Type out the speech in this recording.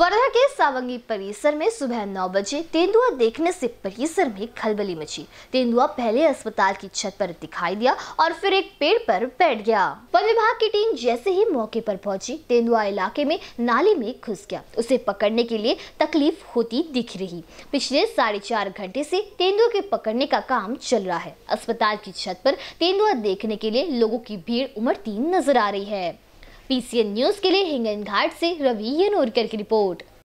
वर्धा के सावंगी परिसर में सुबह 9 बजे तेंदुआ देखने से परिसर में खलबली मची। तेंदुआ पहले अस्पताल की छत पर दिखाई दिया और फिर एक पेड़ पर बैठ गया। वन विभाग की टीम जैसे ही मौके पर पहुंची, तेंदुआ इलाके में नाली में घुस गया। उसे पकड़ने के लिए तकलीफ होती दिख रही। पिछले 4.5 घंटे से तेंदुआ के पकड़ने का काम चल रहा है। अस्पताल की छत पर तेंदुआ देखने के लिए लोगों की भीड़ उमड़ती नजर आ रही है। पीसीएन न्यूज के लिए हिंगन घाट से रवि यनोरकर की रिपोर्ट।